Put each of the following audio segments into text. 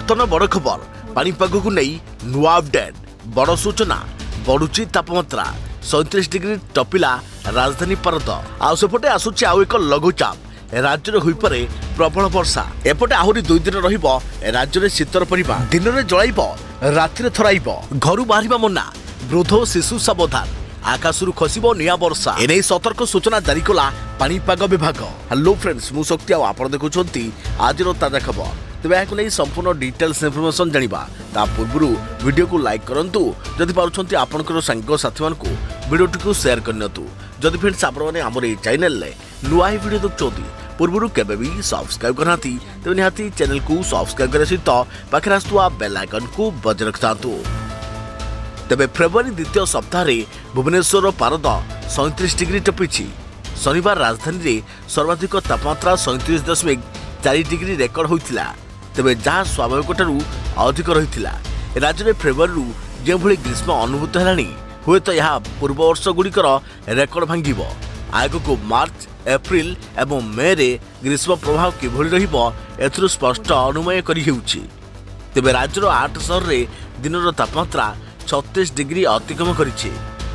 बर्तमान बड़ खबर पानीपाग को नहीं नुआ अपडेट बड़ सूचना बढ़ुची तापमात्रा 37 डिग्री टपिला राजधानी पारद आउसेपटे आसुची आउ एक लघुचाप राज्य में होईपरे प्रबल वर्षा एपटे आहरी 2 दिन रहिबो राज्य में शीतर परिमा दिन में जळाइबो राति थराइबो घर बाहरिबा मना वृद्ध शिशु सावधान आकाशरू खसिबो निया वर्षा एने सतर्क सूचना जारी कला पानीपाग विभाग। हेलो फ्रेंड्स मु शक्ति आप देखुंत आजिर ताजा खबर तेज यहाँ नहीं संपूर्ण डिटेल्स इनफॉरमेशन जानिबा ता पूर्व वीडियो को लाइक करंतु जदि पारुछंती आपनकर सांग साथी मानकु वीडियोटी को शेयर करनियतु जदि फ्रेंड्स आपने आमर ए चैनल रे नुआ ही वीडियो देखुंती पूर्व केबे भी सब्सक्राइब करनाती तेज निहाती चैनल को सब्सक्राइब करे सहित पाखरे आसुवा बेल आइकन को बजाय रखतांतु। तेबे फेब्रुआरी द्वितीय सप्ताह भुवनेश्वर पारद 37 डिग्री टपिछि शनिवार राजधानी रे सर्वाधिक तापमात्रा 37.4 डिग्री रेकर्ड होइतिला तेबे जहाँ स्वाभाविक अधिक रहितिला राज्य में फेब्रुआरी जो भली ग्रीष्म अनुभूत हेलानी हुए तो यह पूर्व वर्ष गुड़िकर रेकर्ड भांगिबो आग को मार्च एप्रिल एवं मे रे ग्रीष्म प्रभाव किभली रहिबो एथुरु स्पष्ट अनुमान करि हेउछि। तेबे राज्यर 8 शहर रे दिनर तापमात्रा 36 डिग्री अतिक्रम करिछि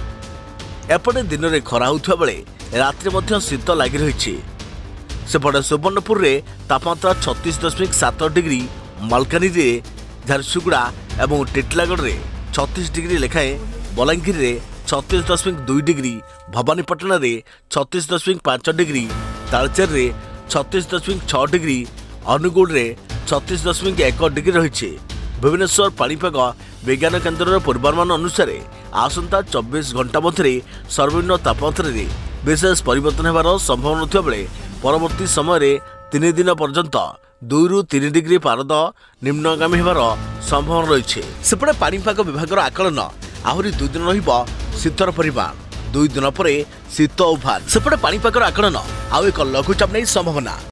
एपटे दिन में खरा होउथबा बेले रात्रि मध्य शीत लागि रहिछि सेपटे सुवर्णपुर रे तापमात्रा 36.7 डिग्री मालकानगिरी रे झारसुगुड़ा एवं टिटलागढ़ रे 36 डिग्री लेखाएं बलांगीर रे 36.2 डिग्री भवानीपाटना रे 36.5 डिग्री तालचेर रे 36.6 डिग्री अनुगुल रे 36.1 डिग्री रहिछि। भुवनेश्वर पानीपाग विज्ञान केन्द्र पूर्वानुमान अनुसार आसंता 24 घंटा मध्य सर्वनिम्न तापमात्रा रे विशेष परिवर्तन होबार संभावना नथिबा बेले परवर्ती समय 3 दिन पर्यंत 2 ରୁ 3 डिग्री पारद निम्नगामी होबार संभावना रही। सेपटे पानीपाग विभाग आकलन आहरी 2 दिन रहिबो शीतर परिमाण 2 दिन पर शीत उभान सेपटे पानीपाग आकलन आउ एक लघुचाप नहीं संभावना।